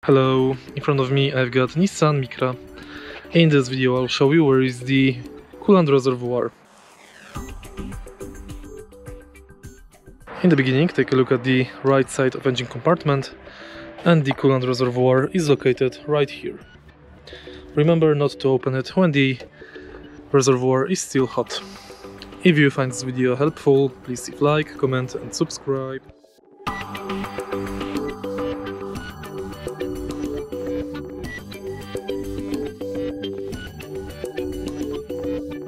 Hello, in front of me I've got Nissan Micra. In this video I'll show you where is the coolant reservoir. In the beginning, take a look at the right side of engine compartment, and the coolant reservoir is located right here. Remember not to open it when the reservoir is still hot. If you find this video helpful, please leave like, comment and subscribe.